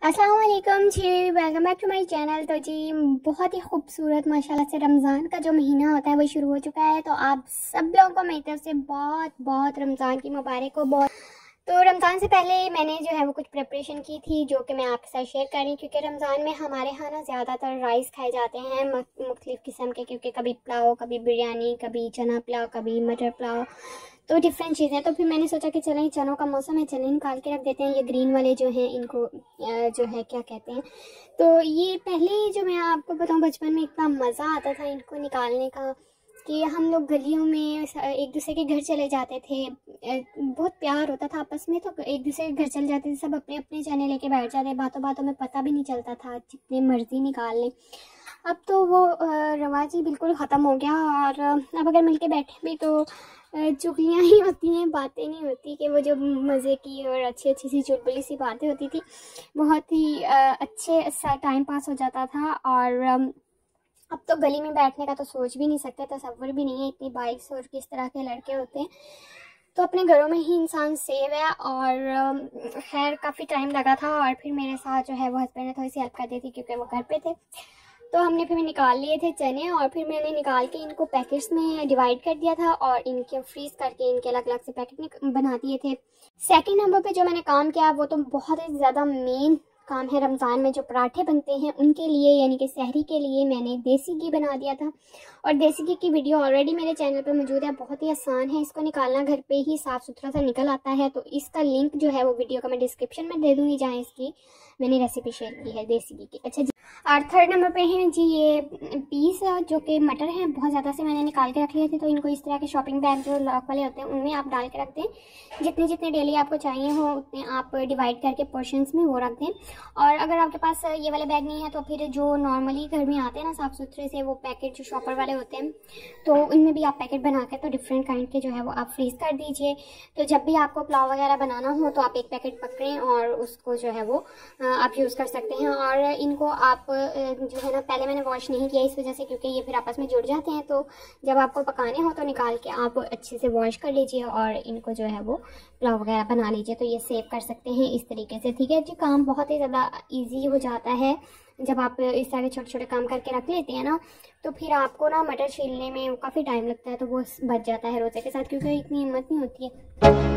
अस्सलाम वालेकुम जी, welcome back to my channel. तो जी बहुत ही खूबसूरत माशाल्लाह से रमज़ान का जो महीना होता है वो शुरू हो चुका है। तो आप सब लोगों को मेरी तरफ से बहुत बहुत रमज़ान की मुबारक हो। तो रमज़ान से पहले मैंने जो है वो कुछ प्रिपरेशन की थी जो कि मैं आपके साथ शेयर कर रही हूँ, क्योंकि रमज़ान में हमारे यहाँ ना ज़्यादातर राइस खाए जाते हैं मुख्तलिफ़ किस्म के, क्योंकि कभी पुलाव, कभी बिरयानी, कभी चना पुलाव, कभी मटर पुलाव, तो डिफरेंट चीज़ें। तो फिर मैंने सोचा कि चलें, चनों का मौसम है, चलें निकाल के रख देते हैं। ये ग्रीन वाले जो हैं इनको जो है क्या कहते हैं, तो ये पहले जो मैं आपको बताऊं, बचपन में इतना मज़ा आता था इनको निकालने का कि हम लोग गलियों में एक दूसरे के घर चले जाते थे। बहुत प्यार होता था आपस में, तो एक दूसरे के घर चले जाते थे, सब अपने अपने चने लेके बैठ जाते, बातों बातों में पता भी नहीं चलता था, जितने मर्जी निकाल लें। अब तो वो रवाज ही बिल्कुल ख़त्म हो गया। और अब अगर मिलके बैठे भी तो चुगलियाँ ही होती हैं, बातें नहीं होती कि वो जो मज़े की और अच्छी अच्छी सी चुटकुली सी बातें होती थी, बहुत ही अच्छे सा टाइम पास हो जाता था। और अब तो गली में बैठने का तो सोच भी नहीं सकते, तसव्वुर भी नहीं है, इतनी बाइक्स और किस तरह के लड़के होते हैं। तो अपने घरों में ही इंसान सेव है। और खैर काफ़ी टाइम लगा था, और फिर मेरे साथ जो है वो हस्बैंड ने थोड़ी सी हेल्प कर दी थी क्योंकि वो घर पे थे। तो हमने फिर निकाल लिए थे चने, और फिर मैंने निकाल के इनको पैकेट्स में डिवाइड कर दिया था और इनके फ्रीज करके इनके अलग अलग से पैकेट बना दिए थे। सेकंड नंबर पे जो मैंने काम किया वो तो बहुत ही ज़्यादा मेन काम है रमज़ान में, जो पराठे बनते हैं उनके लिए, यानी कि सहरी के लिए मैंने देसी घी बना दिया था। और देसी घी की वीडियो ऑलरेडी मेरे चैनल पर मौजूद है, बहुत ही आसान है, इसको निकालना घर पे ही साफ़ सुथरा सा निकल आता है। तो इसका लिंक जो है वो वीडियो का मैं डिस्क्रिप्शन में दे दूँगी, जहाँ इसकी मैंने रेसिपी शेयर की है देसी घी की। अच्छा जी, और थर्ड नंबर पे हैं जी ये पीस जो कि मटर हैं, बहुत ज़्यादा से मैंने निकाल के रख लिए थे। तो इनको इस तरह के शॉपिंग बैग जो लॉक वाले होते हैं उनमें आप डाल के रख दें, जितने जितने डेली आपको चाहिए हो उतने आप डिवाइड करके पोर्शंस में वो रख दें। और अगर आपके पास ये वाले बैग नहीं है तो फिर जो नॉर्मली घर में आते हैं ना साफ़ सुथरे से वो पैकेट जो शॉपर वाले होते हैं, तो उनमें भी आप पैकेट बना कर तो डिफरेंट काइंड के जो है वो आप फ्रीज़ कर दीजिए। तो जब भी आपको पुलाव वगैरह बनाना हो तो आप एक पैकेट पकड़ें और उसको जो है वो आप यूज़ कर सकते हैं। और इनको आप जो है ना, पहले मैंने वॉश नहीं किया इस वजह से क्योंकि ये फिर आपस में जुड़ जाते हैं, तो जब आपको पकाने हो तो निकाल के आप अच्छे से वॉश कर लीजिए और इनको जो है वो पुलाव वगैरह बना लीजिए। तो ये सेव कर सकते हैं इस तरीके से, ठीक है जी। काम बहुत ही ज़्यादा ईजी हो जाता है जब आप इस तरह के छोटे छोटे काम करके रख लेते हैं ना। तो फिर आपको ना मटर छीलने में काफ़ी टाइम लगता है, तो वो बच जाता है रोज़े के साथ, क्योंकि इतनी हिम्मत नहीं होती है।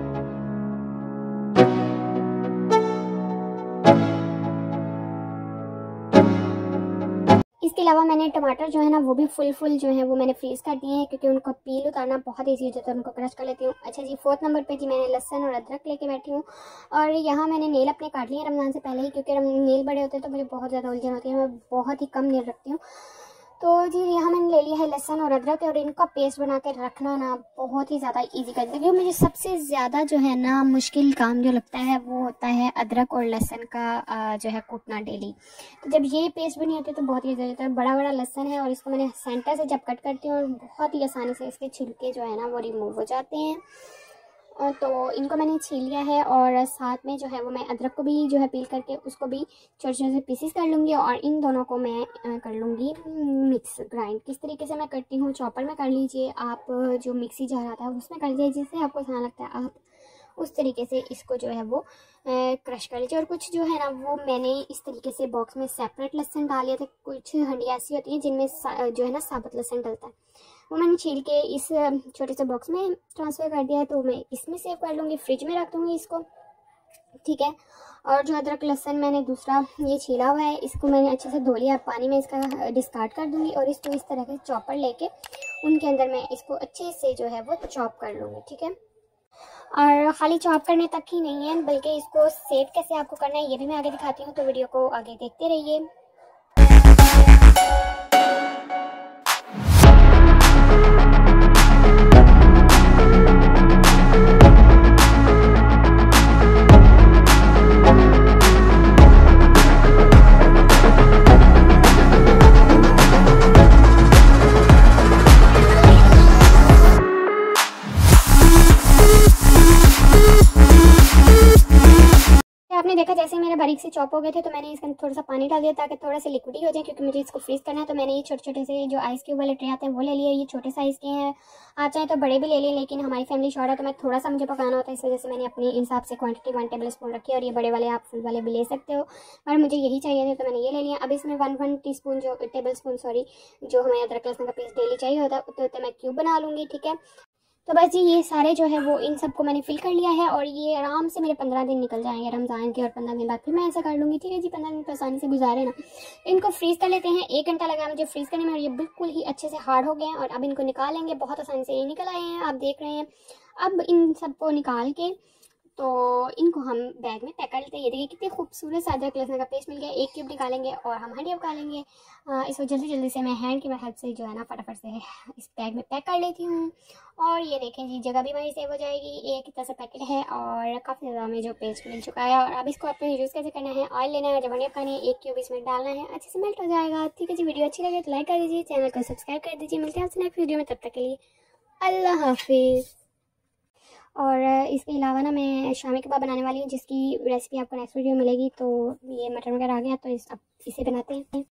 इसके अलावा मैंने टमाटर जो है ना वो भी फुल जो है वो मैंने फ्रीज कर दिए हैं, क्योंकि उनको पील उतारना बहुत ईजी हो जाता है, उनको क्रश कर लेती हूँ। अच्छा जी, फोर्थ नंबर पे जी मैंने लहसुन और अदरक लेके बैठी हूँ। और यहाँ मैंने नेल अपने काट लिए रमज़ान से पहले ही, क्योंकि नेल बड़े होते हैं तो मुझे बहुत ज़्यादा उलझन होती है, मैं बहुत ही कम नेल रखती हूँ। तो जी यहाँ मैंने ले लिया है लहसुन और अदरक, और इनका पेस्ट बना के रखना ना बहुत ही ज़्यादा इजी कर देगा। मुझे सबसे ज़्यादा जो है ना मुश्किल काम जो लगता है वो होता है अदरक और लहसुन का जो है कूटना डेली। तो जब ये पेस्ट बनी होती है तो बहुत ही ईजी होता है। बड़ा बड़ा लहसुन है और इसको मैंने सेंटर से जब कट करती हूँ बहुत ही आसानी से इसके छिलके जो है ना वो रिमूव हो जाते हैं। तो इनको मैंने छील लिया है, और साथ में जो है वो मैं अदरक को भी जो है पील करके उसको भी छोटे छोटे से पीसेस कर लूँगी, और इन दोनों को मैं कर लूँगी मिक्स ग्राइंड। किस तरीके से मैं करती हूँ, चॉपर में कर लीजिए आप, जो मिक्सी जार आता है उसमें कर लीजिए, जिससे आपको आसान लगता है आप उस तरीके से इसको जो है वो क्रश कर लीजिए। और कुछ जो है ना वो मैंने इस तरीके से बॉक्स में सेपरेट लहसुन डाले थे। कुछ हंडियाँ ऐसी होती हैं जिनमें जो है ना साबुत लहसुन डलता है, वो मैंने छील के इस छोटे से बॉक्स में ट्रांसफ़र कर दिया है। तो मैं इसमें सेव कर लूँगी, फ्रिज में रख दूँगी इसको, ठीक है। और जो अदरक लहसुन मैंने दूसरा ये छीला हुआ है, इसको मैंने अच्छे से धो लिया, पानी में इसका डिस्कार्ड कर दूँगी, और इसको इस तरह के चॉपर लेके उनके अंदर मैं इसको अच्छे से जो है वो चॉप कर लूँगी, ठीक है। और ख़ाली चॉप करने तक ही नहीं है, बल्कि इसको सेव कैसे आपको करना है ये भी मैं आगे दिखाती हूँ, तो वीडियो को आगे देखते रहिए। आपने देखा जैसे मेरे बारीक से चॉप हो गए थे तो मैंने इसके अंदर थोड़ा सा पानी डाल दिया ताकि थोड़ा सा लिक्विडी हो जाए, क्योंकि मुझे इसको फ्रीज करना है। तो मैंने ये छोटे छोटे से जो आइस क्यूब वाले ट्रे आते हैं वो ले लिए। ये छोटे साइज़ के हैं, आप चाहें तो बड़े भी ले लें, लेकिन हमारी फैमिली शॉर्ट है तो मैं थोड़ा सा मुझे पकाना होता है, इस वजह से मैंने अपने हिसाब से क्वांटिटी 1 टेबल स्पून रखी है। और ये बड़े वाले आप फुल वाले भी ले सकते हो, पर मुझे यही चाहिए थे तो मैंने ये ले लिया। अब इसमें 1 टीस्पून जो टेबल स्पून जो हमें अदरक लहसुन का पेस्ट डेली चाहिए होता है उतने मैं क्यूब बना लूँगी। ठीक है, तो बस जी ये सारे जो है वो इन सबको मैंने फिल कर लिया है, और ये आराम से मेरे 15 दिन निकल जाएंगे रमज़ान के, और 15 दिन बाद फिर मैं ऐसा कर लूँगी। ठीक है जी, 15 दिन तो आसानी से गुजारे ना। इनको फ्रीज़ कर लेते हैं। 1 घंटा लगा मुझे फ्रीज़ करने में, और ये बिल्कुल ही अच्छे से हार्ड हो गए हैं। और अब इनको निकालेंगे, बहुत आसानी से ये निकल आए हैं, आप देख रहे हैं। अब इन सबको निकाल के तो इनको हम बैग में पैक कर लेते हैं। ये देखिए कितने खूबसूरत सा अदरक लहसुन का पेस्ट मिल गया। 1 क्यूब निकालेंगे और हम हंडिया पका लेंगे। इसको जल्दी जल्दी से मैं हैंड की हेल्प से जो है ना फटाफट से इस बैग में पैक कर लेती हूँ। और ये देखें जी, जगह भी वहीं सेव हो जाएगी। एक इतना सा पैकेट है और काफ़ी ज़्यादा में जो पेस्ट मिल चुका है। और अब इसको आपने यूज़ कैसे करना है, ऑयल लेना है, जब हंडिया पकानी है 1 क्यूब इसमें डालना है, अच्छे से मेल्ट हो जाएगा। ठीक है जी, वीडियो अच्छी लगे तो लाइक कर दीजिए, चैनल को सब्सक्राइब कर दीजिए। मिलते हैं आपसे नेक्स्ट वीडियो में, तब तक के लिए अल्लाह हाफिज़। और इसके अलावा ना मैं शामी कबाब बनाने वाली हूँ, जिसकी रेसिपी आपको नेक्स्ट वीडियो में मिलेगी। तो ये मटन वगैरह आ गया तो अब इसे बनाते हैं।